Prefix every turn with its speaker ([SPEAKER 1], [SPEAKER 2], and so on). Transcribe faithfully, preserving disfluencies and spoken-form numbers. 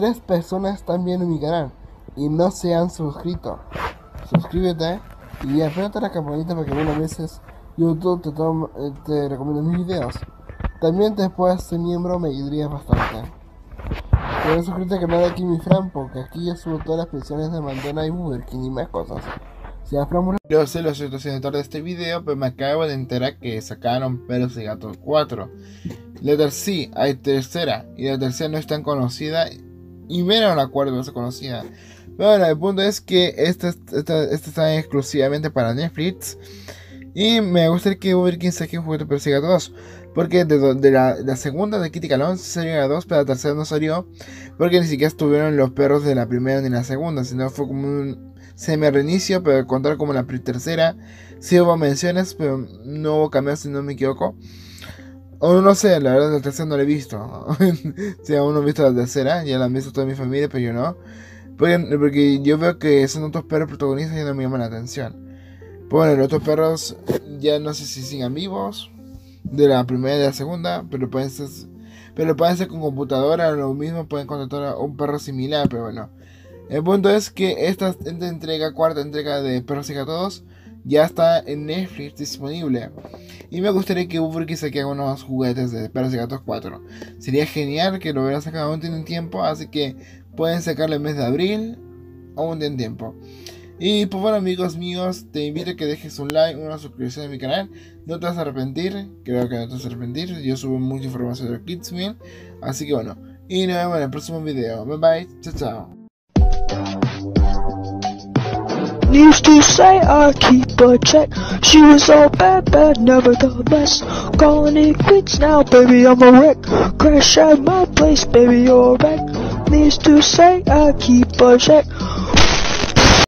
[SPEAKER 1] tres personas están viendo mi canal y no se han suscrito. Suscríbete y apréndete la campanita para que algunas veces YouTube te, toma, te recomienda mis videos. También te puedes ser miembro, me ayudaría bastante. Puedes suscribirte al canal de Kimi Fran, porque aquí yo subo todas las pensiones de McDonald's y Burger King y más cosas. Si Fran... Yo sé lo cierto editor de este video, pero me acabo de enterar que sacaron Perros y Gatos cuatro. Letter C, hay tercera, y la tercera no es tan conocida, y menos la cuarta no es conocida. Pero bueno, el punto es que esta, esta, esta está exclusivamente para Netflix. Y me gustaría que Burger King saque un juguete Perros y Gatos dos. Porque de, de la, la segunda de Kitty Calón salió la dos, pero la tercera no salió. Porque ni siquiera estuvieron los perros de la primera ni la segunda, sino fue como un semi reinicio, pero contar como la tercera. Sí hubo menciones, pero no hubo cambios si no me equivoco. O no sé, la verdad la tercera no la he visto. Si aún no he visto la tercera, ya la han visto toda mi familia, pero yo no. Porque, porque yo veo que son otros perros protagonistas y no me llaman la atención. Pues bueno, los otros perros ya no sé si sigan vivos, de la primera y de la segunda, pero pueden ser, pero pueden ser con computadora, lo mismo, pueden contratar a un perro similar, pero bueno. El punto es que esta, esta entrega, cuarta entrega de Perros y Gatos, ya está en Netflix disponible. Y me gustaría que Burger King saque unos juguetes de Perros y Gatos cuatro. Sería genial que lo hubieran sacado, aún tienen tiempo, así que pueden sacarlo en el mes de abril, aún tienen tiempo. Y pues bueno, amigos míos, te invito a que dejes un like, una suscripción a mi canal. No te vas a arrepentir, creo que no te vas a arrepentir. Yo subo mucha información de Kidsman. Así que bueno, y nos vemos en el próximo video. Bye bye, chao chao.
[SPEAKER 2] Used to say I keep a check. She was all bad, bad, never the best. Calling it quits now, baby, I'm a wreck. Crash at my place, baby, you're a wreck. Used to say I keep a check.